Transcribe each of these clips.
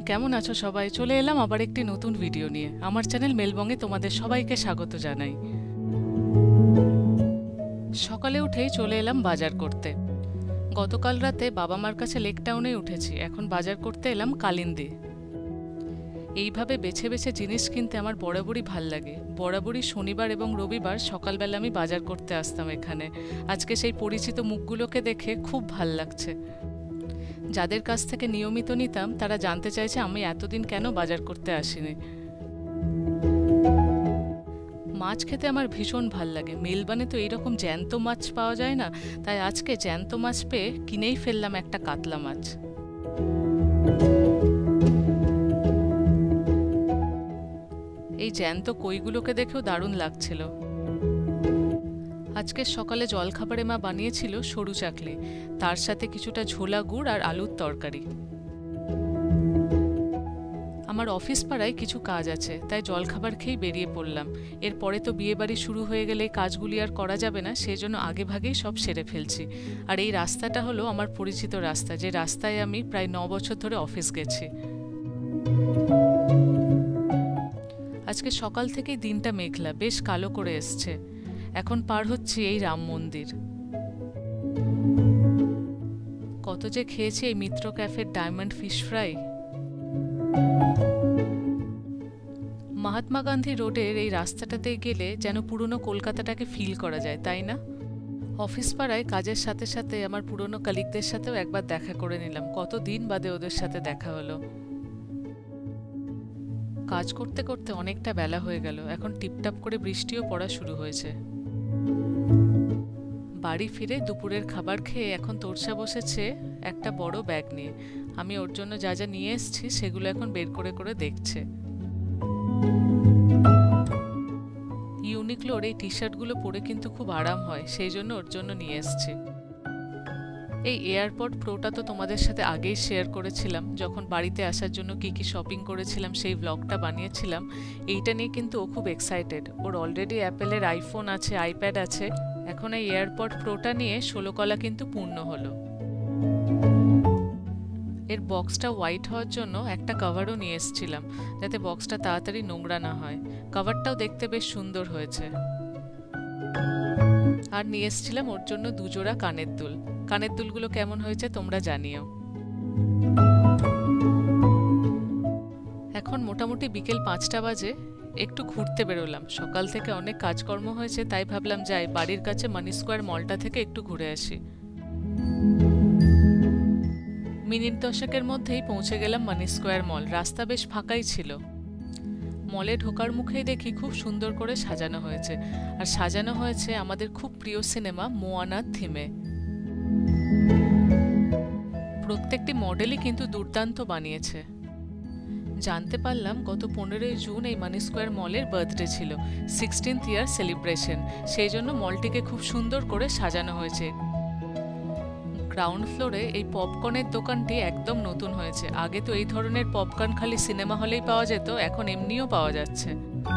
কেমন আছো সবাই? চলে এলাম আবার একটি নতুন ভিডিও নিয়ে। আমার চ্যানেল মেলবঙ্গে তোমাদের সবাইকে স্বাগত জানাই। সকালে উঠেই চলে এলাম বাজার করতে। গতকাল রাতে বাবা মার কাছে লেক টাউনে উঠেছি, এখন বাজার করতে এলাম কালিন্দী। এইভাবে বেছে বেছে জিনিস কিনতে আমার বরাবরই ভাল লাগে। বরাবরই শনিবার এবং রবিবার সকালবেলা আমি বাজার করতে আসতাম এখানে। আজকে সেই পরিচিত মুখগুলোকে দেখে খুব ভাল লাগছে। যাদের কাছ থেকে নিয়মিত নিতাম তারা জানতে চাইছে আমি এতদিন কেন বাজার করতে আসিনি। মাছ খেতে আমার ভীষণ ভাল লাগে। মেলবানে তো এইরকম জ্যান্ত মাছ পাওয়া যায় না, তাই আজকে জ্যান্ত মাছ পেয়ে কিনেই ফেললাম একটা কাতলা মাছ। এই জ্যান্ত কইগুলোকে দেখেও দারুণ লাগছিল। আজকে সকালে জলখাবারে মা বানিয়েছিল সরু চাকলি, তার সাথে কিছুটা ঝোলা গুড় আর আলুর তরকারি। আমার অফিস পাড়ায় কিছু কাজ আছে, তাই জলখাবার খেয়েই বেরিয়ে পড়লাম। এরপরে তো বিয়ে বাড়ি শুরু হয়ে গেলে কাজগুলি আর করা যাবে না, সেজন্য আগে ভাগেই সব সেরে ফেলছি। আর এই রাস্তাটা হলো আমার পরিচিত রাস্তা, যে রাস্তায় আমি প্রায় 9 বছর ধরে অফিস গেছি। আজকে সকাল থেকেই দিনটা মেঘলা, বেশ কালো করে এসছে। এখন পার হচ্ছি এই রাম মন্দির। কত যে খেয়েছি এই মিত্র ক্যাফের diamond fish fry. Mahatma Gandhi রোডের এই রাস্তাটাতে গেলে যেন পুরনো কলকাতাটাকে ফিল করা যায়, তাই না? অফিস পাড়ায় কাজের সাথে সাথে আমার পুরনো কলিগদের সাথেও একবার দেখা করে নিলাম। কতদিন বাদে ওদের সাথে দেখা হলো। কাজ করতে করতে অনেকটা বেলা হয়ে গেল, এখন টিপটাপ করে বৃষ্টিও পড়া শুরু হয়েছে। বাড়ি ফিরে দুপুরের খাবার খেয়ে এখন তোরসা বসেছে একটা বড় ব্যাগ নিয়ে। আমি ওর জন্য যা যা নিয়ে এসেছি সেগুলো এখন বের করে করে দেখছে। ইউনিক্লোর এই টি শার্টগুলো পরে কিন্তু খুব আরাম হয়, সেই জন্য ওর জন্য নিয়ে এসেছি। এই এয়ারপড প্রোটা তো তোমাদের সাথে আগেই শেয়ার করেছিলাম, যখন বাড়িতে আসার জন্য কি কি শপিং করেছিলাম সেই ব্লগটা বানিয়েছিলাম। এইটা নিয়ে কিন্তু ও খুব এক্সাইটেড। ওর অলরেডি অ্যাপেলের আইফোন আছে, আইপ্যাড আছে, এখন এই এয়ারপড প্রোটা নিয়ে 16 কলা কিন্তু পূর্ণ হলো। এর বক্সটা হোয়াইট হওয়ার জন্য একটা কভারও নিয়ে এসেছিলাম, যাতে বক্সটা তাড়াতাড়ি নোংরা না হয়। কভারটাও দেখতে বেশ সুন্দর হয়েছে। আর নিয়ে এসেছিলাম ওর জন্য দুজোড়া কানের দুল। কানের দুলগুলো কেমন হয়েছে তোমরা জানিও। এখন মোটামুটি বিকেল 5টা বাজে। একটু ঘুরতে বেরোলাম। সকাল থেকে অনেক কাজকর্ম হয়েছে, তাই ভাবলাম যাই বাড়ির কাছে মানি স্কোয়ার মলটা থেকে একটু ঘুরে আসি। মিনিট 10-এর মধ্যেই পৌঁছে গেলাম মানি স্কোয়ার মল। রাস্তা বেশ ফাঁকাই ছিল। মলে ঢোকার মুখেই দেখি খুব সুন্দর করে সাজানো হয়েছে, আর সাজানো হয়েছে আমাদের খুব প্রিয় সিনেমা মোয়ানার থিমে। প্রত্যেকটি মডেলই কিন্তু দুর্দান্ত বানিয়েছে। জানতে পারলাম গত 15ই জুন এই মানি স্কোয়ার মলের বার্থডে ছিল, 16th ইয়ার সেলিব্রেশন। সেই জন্য মলটিকে খুব সুন্দর করে সাজানো হয়েছে। গ্রাউন্ড ফ্লোরে এই পপকর্নের দোকানটি একদম নতুন হয়েছে। আগে তো এই ধরনের পপকর্ন খালি সিনেমা হলেই পাওয়া যেত, এখন এমনিও পাওয়া যাচ্ছে।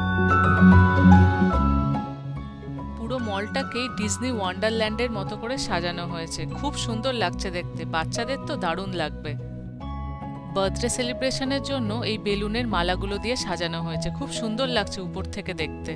পুরো মলটাকেই ডিজনি ওয়ান্ডারল্যান্ডের মতো করে সাজানো হয়েছে। খুব সুন্দর লাগছে দেখতে, বাচ্চাদের তো দারুণ লাগবে। বার্থডে সেলিব্রেশনের জন্য এই বেলুনের মালাগুলো দিয়ে সাজানো হয়েছে, খুব সুন্দর লাগছে উপর থেকে দেখতে।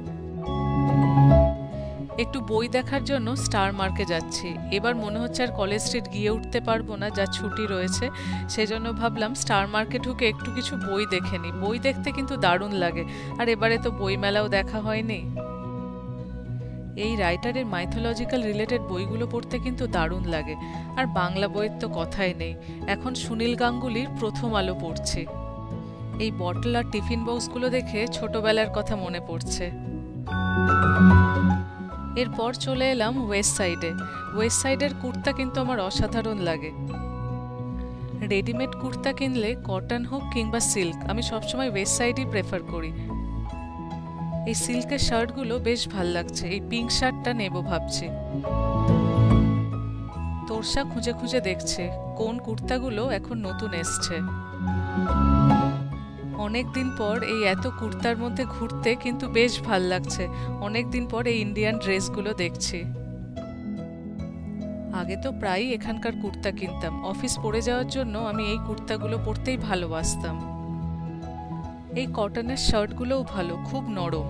একটু বই দেখার জন্য স্টার মার্কে যাচ্ছি। এবার মনে হচ্ছে আর কলেজ স্ট্রিট গিয়ে উঠতে পারবো না, যা ছুটি রয়েছে। সেজন্য ভাবলাম স্টার মার্কে ঢুকে একটু কিছু বই দেখে নিই। বই দেখতে কিন্তু দারুণ লাগে, আর এবারে তো বইমেলাও দেখা হয়নি। এই রাইটারের মাইথোলজিক্যাল রিলেটেড বইগুলো পড়তে কিন্তু দারুণ লাগে। আর বাংলা বইয়ের তো কথাই নেই। এখন সুনীল গাঙ্গুলির প্রথম আলো পড়ছি। এই বটল আর টিফিন বক্সগুলো দেখে ছোটবেলার কথা মনে পড়ছে। এরপর চলে এলাম ওয়েস্ট সাইডে। ওয়েস্ট সাইডের কুর্তা কিন্তু আমার অসাধারণ লাগে। রেডিমেড কুর্তা কিনলে কটন হোক কিংবা সিল্ক, আমি সবসময় ওয়েস্ট সাইডই প্রেফার করি। এই সিল্কের শার্টগুলো বেশ ভাল লাগছে। এই পিঙ্ক শার্টটা নেব ভাবছি। তোরসা খুঁজে খুঁজে দেখছে কোন কুর্তাগুলো এখন নতুন এসছে। অনেক দিন পর এই এত কুর্তার মধ্যে ঘুরতে কিন্তু বেশ ভাল লাগছে। অনেক দিন পর এই ইন্ডিয়ান ড্রেসগুলো দেখছি। আগে তো প্রায়ই এখানকার কুর্তা কিনতাম। অফিস পরে যাওয়ার জন্য আমি এই কুর্তাগুলো পরতেই ভালোবাসতাম। এই কটনের শার্টগুলোও ভালো, খুব নরম।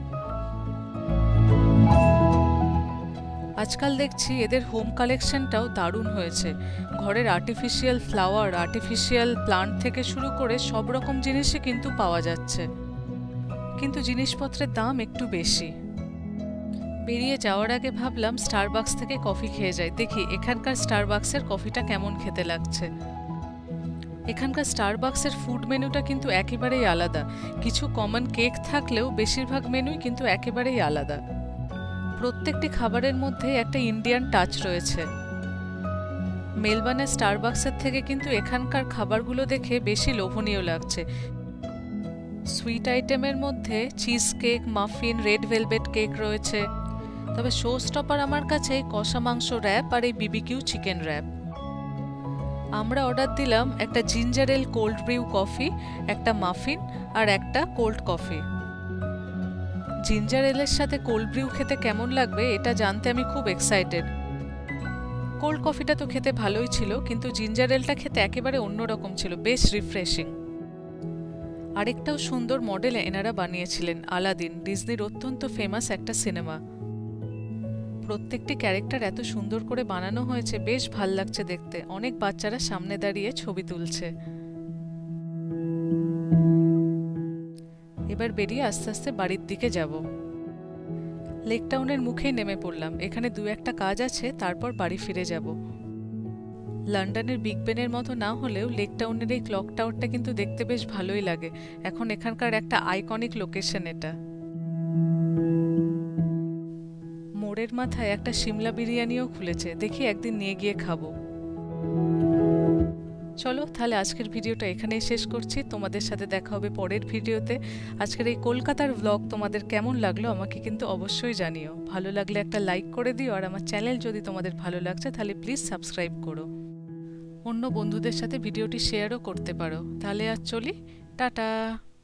আজকাল দেখছি এদের হোম কালেকশনটাও দারুণ হয়েছে। ঘরের আর্টিফিশিয়াল ফ্লাওয়ার, আর্টিফিশিয়াল প্লান্ট থেকে শুরু করে সব রকম জিনিসই কিন্তু পাওয়া যাচ্ছে, কিন্তু জিনিসপত্রের দাম একটু বেশি। বেরিয়ে যাওয়ার আগে ভাবলাম স্টারবাক্স থেকে কফি খেয়ে যাই, দেখি এখানকার স্টারবাক্সের কফিটা কেমন খেতে লাগছে। এখানকার স্টারবাক্সের ফুড মেনুটা কিন্তু একেবারেই আলাদা। কিছু কমন কেক থাকলেও বেশিরভাগ মেনুই কিন্তু একেবারেই আলাদা। প্রত্যেকটি খাবারের মধ্যে একটা ইন্ডিয়ান টাচ রয়েছে। মেলবার্নের স্টারবাক্সের থেকে কিন্তু এখানকার খাবারগুলো দেখে বেশি লোভনীয় লাগছে। সুইট আইটেমের মধ্যে cheese cake, muffin, red velvet cake রয়েছে, তবে শো স্টপার আমার কাছে কষা মাংস র্যাপ আর এই বিবিকিউ চিকেন র্যাপ। আমরা অর্ডার দিলাম একটা ginger ale cold brew coffee, একটা মাফিন আর একটা কোল্ড কফি। জিঞ্জার এলের সাথে কোল্ড ব্রিউ খেতে কেমন লাগবে এটা জানতে আমি খুব এক্সাইটেড। কোল্ড কফিটা তো খেতে ভালোই ছিল, কিন্তু জিঞ্জার এলটা খেতে একেবারে অন্যরকম ছিল, বেশ রিফ্রেশিং। আরেকটাও সুন্দর মডেল এনারা বানিয়েছিলেন, আলাদিন, ডিজনির অত্যন্ত ফেমাস একটা সিনেমা। প্রত্যেকটি ক্যারেক্টার এত সুন্দর করে বানানো হয়েছে, বেশ ভাল লাগছে দেখতে। অনেক বাচ্চারা সামনে দাঁড়িয়ে ছবি তুলছে। এবার বেরিয়ে আস্তে আস্তে বাড়ির দিকে যাব। লেক টাউনের মুখেই নেমে পড়লাম, এখানে দু একটা কাজ আছে, তারপর বাড়ি ফিরে যাব। লন্ডনের বিগ বেনের মতো না হলেও লেক টাউনের এই ক্লক টাওয়ারটা কিন্তু দেখতে বেশ ভালোই লাগে। এখন এখানকার একটা আইকনিক লোকেশন এটা। মোড়ের মাথায় একটা সিমলা বিরিয়ানিও খুলেছে, দেখি একদিন নিয়ে গিয়ে খাবো। চলো তাহলে আজকের ভিডিওটা এখানেই শেষ করছি। তোমাদের সাথে দেখা হবে পরের ভিডিওতে। আজকের এই কলকাতার ব্লগ তোমাদের কেমন লাগলো আমাকে কিন্তু অবশ্যই জানিও। ভালো লাগলে একটা লাইক করে দিও, আর আমার চ্যানেল যদি তোমাদের ভালো লাগছে তাহলে প্লিজ সাবস্ক্রাইব করো। অন্য বন্ধুদের সাথে ভিডিওটি শেয়ারও করতে পারো। তাহলে আজ চলি, টাটা।